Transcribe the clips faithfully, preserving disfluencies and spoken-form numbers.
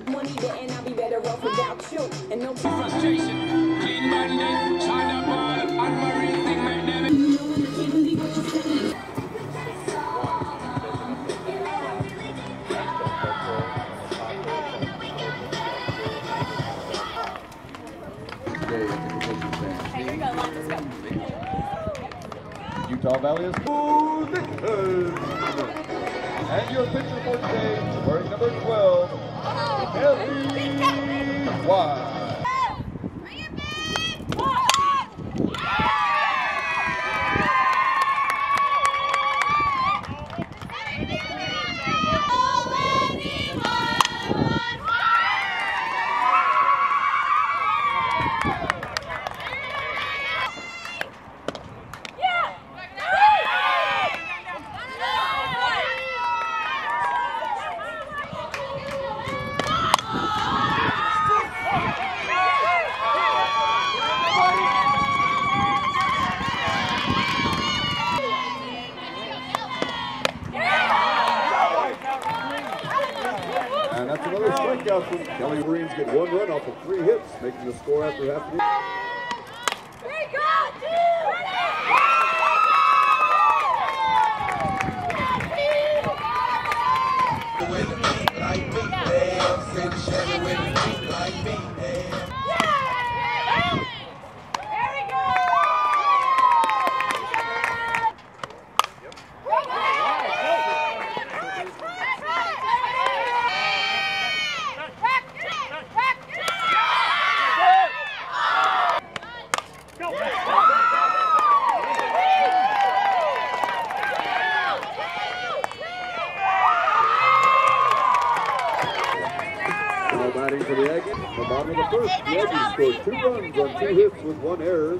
money there, and I'll be better off without you. And no frustration. Clean bandit, China ball, and marine thing make them. Here we go, let's go. Utah Valley is and your pitcher for today, wearing number twelve, Kelly Wise. And that's another strikeout from Kelly. Marines get one run off of three hits, making the score after half the inning. Batting for the Aggies, the bottom of the first, the Aggies scored two runs on two hits with one error.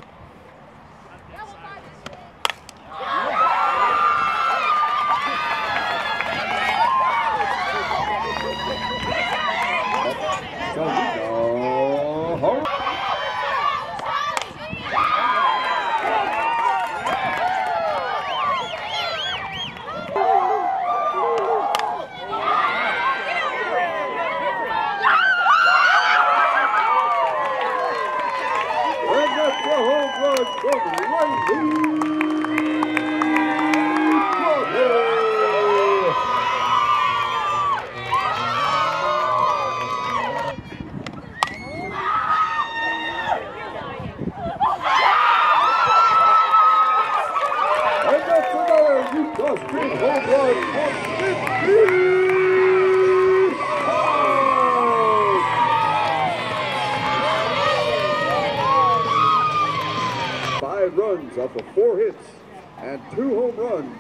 Five runs off of four hits and two home runs.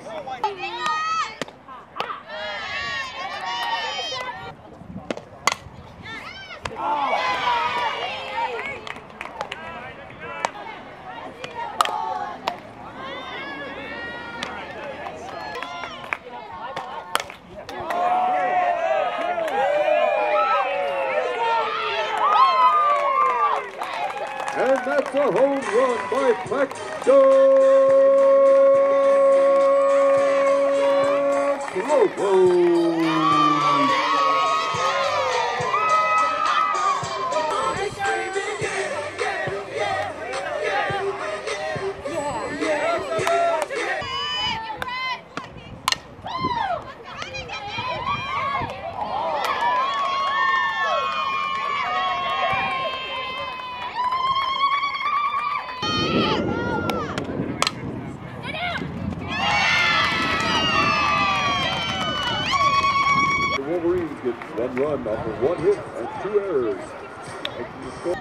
And that's a home run by Paxton Loco. Wolverines get one run off of one hit and two errors, making the score.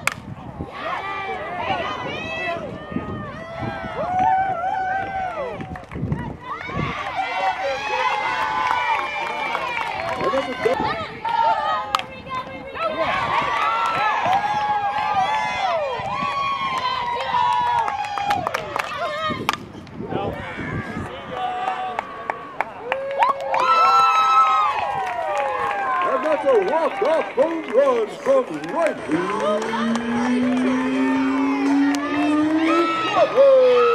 That's a walk-off home run from right here.